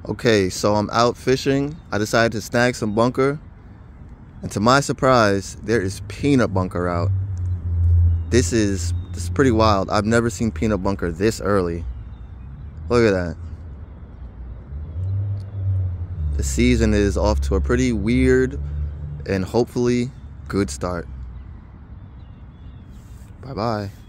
Okay, so I'm out fishing. I decided to snag some bunker. And to my surprise, there is peanut bunker out. This is pretty wild. I've never seen peanut bunker this early. Look at that. The season is off to a pretty weird and hopefully good start. Bye-bye.